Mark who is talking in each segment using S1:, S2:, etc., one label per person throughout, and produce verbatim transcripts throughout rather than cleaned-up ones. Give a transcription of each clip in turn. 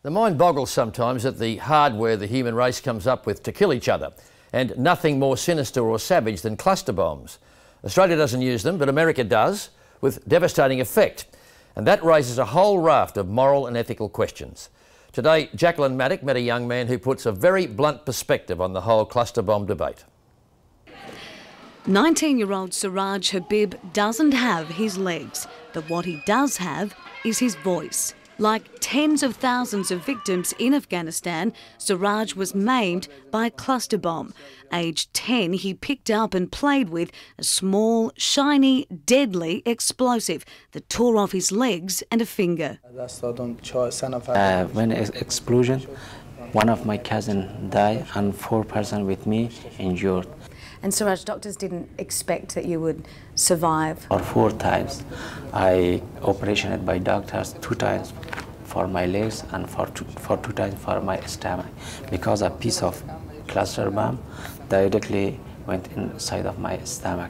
S1: The mind boggles sometimes at the hardware the human race comes up with to kill each other, and nothing more sinister or savage than cluster bombs. Australia doesn't use them, but America does, with devastating effect. And that raises a whole raft of moral and ethical questions. Today, Jacqueline Maddock met a young man who puts a very blunt perspective on the whole cluster bomb debate.
S2: nineteen-year-old Siraj Habib doesn't have his legs, but what he does have is his voice. Like tens of thousands of victims in Afghanistan, Siraj was maimed by a cluster bomb. Aged ten, he picked up and played with a small, shiny, deadly explosive that tore off his legs and a finger.
S3: Uh, when ex explosion, one of my cousin died and four person with me injured.
S2: And Siraj, doctors didn't expect that you would survive?
S3: Or four times. I operated by doctors two times for my legs and for two, for two times for my stomach, because a piece of cluster bomb directly went inside of my stomach.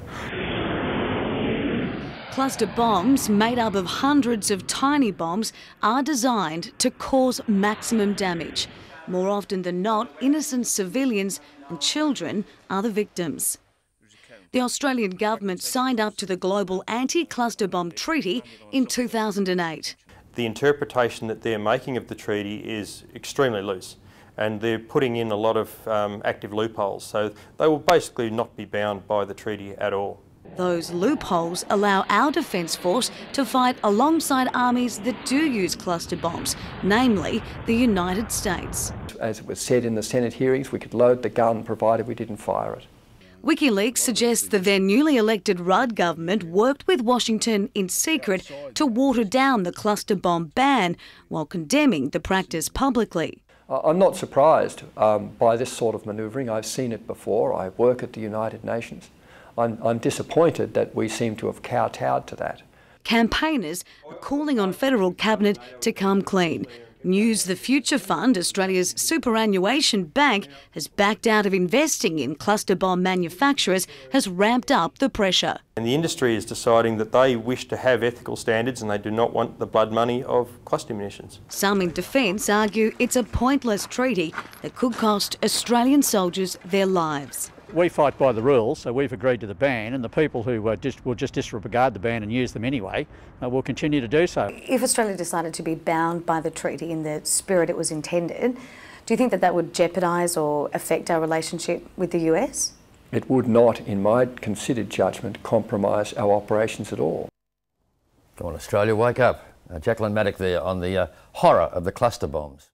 S2: Cluster bombs, made up of hundreds of tiny bombs, are designed to cause maximum damage. More often than not, innocent civilians and children are the victims. The Australian government signed up to the Global Anti-Cluster Bomb Treaty in two thousand eight.
S4: The interpretation that they're making of the treaty is extremely loose, and they're putting in a lot of um, active loopholes, so they will basically not be bound by the treaty at all.
S2: Those loopholes allow our Defence Force to fight alongside armies that do use cluster bombs, namely the United States.
S5: As it was said in the Senate hearings, we could load the gun provided we didn't fire it.
S2: WikiLeaks suggests the then newly elected Rudd government worked with Washington in secret to water down the cluster bomb ban while condemning the practice publicly.
S5: I'm not surprised um, by this sort of manoeuvring. I've seen it before. I work at the United Nations. I'm, I'm disappointed that we seem to have kowtowed to that.
S2: Campaigners are calling on federal cabinet to come clean. News the Future Fund, Australia's superannuation bank, has backed out of investing in cluster bomb manufacturers, has ramped up the pressure.
S4: And the industry is deciding that they wish to have ethical standards and they do not want the blood money of cluster munitions.
S2: Some in defence argue it's a pointless treaty that could cost Australian soldiers their lives.
S6: We fight by the rules, so we've agreed to the ban, and the people who uh, just, will just disregard the ban and use them anyway uh, will continue to do so.
S7: If Australia decided to be bound by the treaty in the spirit it was intended, do you think that that would jeopardise or affect our relationship with the U S?
S5: It would not, in my considered judgment, compromise our operations at all.
S1: Come on, Australia, wake up. Uh, Jacqueline Maddock there on the uh, horror of the cluster bombs.